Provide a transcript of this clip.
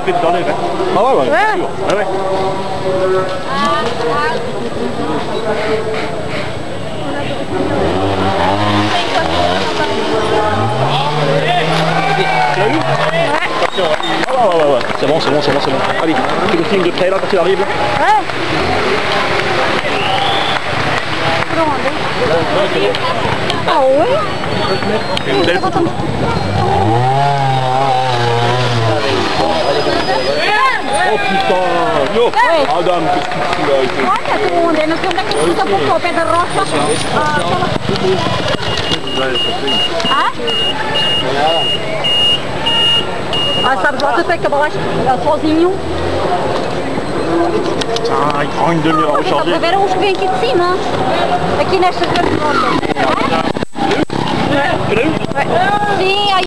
fait dedans les verres. Ah ouais, ouais. Bien sûr. Ouais, ouais. Tu l'as eu? Attention, ouais. C'est bon, c'est bon. Allez, tu le filmes de près là quand il arrive là. Ouais. Ah oui? Et vous allez le photo. Oh putain! Yo! Adam, qu'est-ce que tu fais là? Guarda tu, nel film che si dopo un po' per rossa. Ah, sabe lá, tu tem que baixar sozinho. Ah, il prend une demi-heure à Dá recharger. pra ver os que vêm aqui de cima. Aqui nestas grandes rochas. Tu l'as eu? Sim, aí